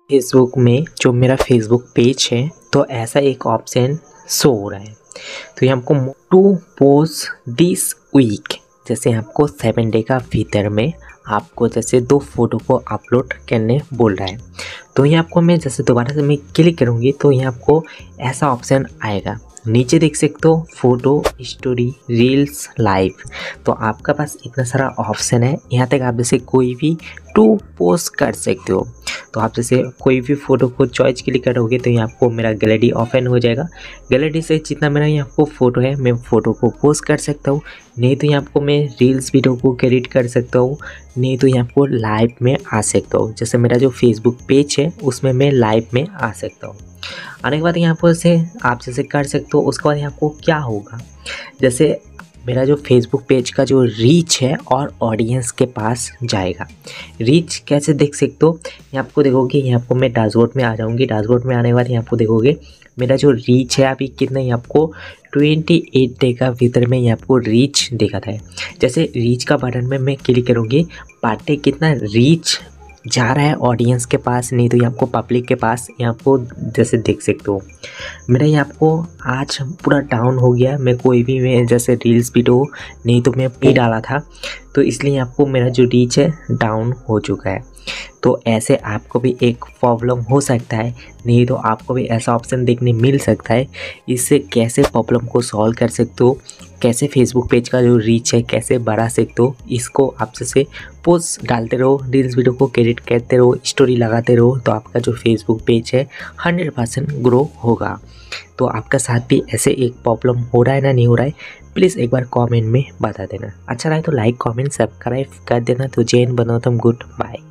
Facebook में जो मेरा फेसबुक पेज है तो ऐसा एक ऑप्शन शो हो रहा है। तो ये हमको टू पोस्ट दिस वीक, जैसे आपको 7 डे का भीतर में आपको जैसे 2 फोटो को अपलोड करने बोल रहा है। तो ये आपको मैं जैसे दोबारा से मैं क्लिक करूँगी तो ये आपको ऐसा ऑप्शन आएगा। नीचे देख सकते हो फोटो, स्टोरी, रील्स, लाइव। तो आपका पास इतना सारा ऑप्शन है। यहाँ तक आप जैसे कोई भी 2 पोस्ट कर सकते हो। तो आप जैसे कोई भी फ़ोटो को चॉइस क्लिक करोगे तो ये आपको मेरा गैलरी ओपन हो जाएगा। गैलरी से जितना मेरा यहाँ आपको फ़ोटो है मैं फ़ोटो को पोस्ट कर सकता हूँ, नहीं तो यहाँ आपको मैं रील्स वीडियो को क्रिएट कर सकता हूँ, नहीं तो यहाँ आपको लाइव में आ सकता हूँ। जैसे मेरा जो फेसबुक पेज है उसमें मैं लाइव में आ सकता हूँ। आने के बाद यहाँ पर से आप जैसे कर सकते हो। उसके बाद यहाँ आपको क्या होगा, जैसे मेरा जो फेसबुक पेज का जो रीच है और ऑडियंस के पास जाएगा। रीच कैसे देख सकते हो, यहाँ आपको देखोगे, यहाँ आपको मैं डैशबोर्ड में आ जाऊँगी। डैशबोर्ड में आने के बाद यहाँ आपको देखोगे मेरा जो रीच है अभी कितना, यहाँ आपको 28 डे का भीतर में यहाँ आपको रीच दिखाता है। जैसे रीच का बटन में मैं क्लिक करूँगी, पर डे कितना रीच जा रहा है ऑडियंस के पास, नहीं तो ये आपको पब्लिक के पास यहाँ आपको जैसे देख सकते हो। मेरा यहाँ आपको आज पूरा डाउन हो गया। मैं कोई भी मैं जैसे रील्स वीडियो नहीं तो मैं भी डाला था, तो इसलिए आपको मेरा जो रीच है डाउन हो चुका है। तो ऐसे आपको भी एक प्रॉब्लम हो सकता है, नहीं तो आपको भी ऐसा ऑप्शन देखने मिल सकता है। इससे कैसे प्रॉब्लम को सॉल्व कर सकते हो, कैसे फेसबुक पेज का जो रीच है कैसे बढ़ा सकते हो, इसको आप जैसे पोस्ट डालते रहो, रील्स वीडियो को क्रिएट करते रहो, स्टोरी लगाते रहो, तो आपका जो फेसबुक पेज है 100% ग्रो होगा। तो आपका साथ भी ऐसे एक प्रॉब्लम हो रहा है ना, नहीं हो रहा है, प्लीज़ एक बार कमेंट में बता देना। अच्छा रहा तो लाइक कमेंट सब्सक्राइब कर देना। तो जय हिंद, बनो तुम गुड बाय।